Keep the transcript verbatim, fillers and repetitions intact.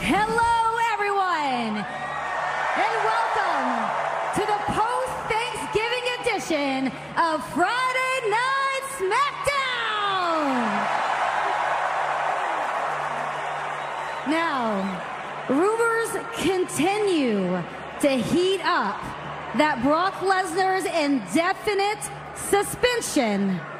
Hello, everyone, and welcome to the post-Thanksgiving edition of Friday Night SmackDown. Now, rumors continue to heat up that Brock Lesnar's indefinite suspension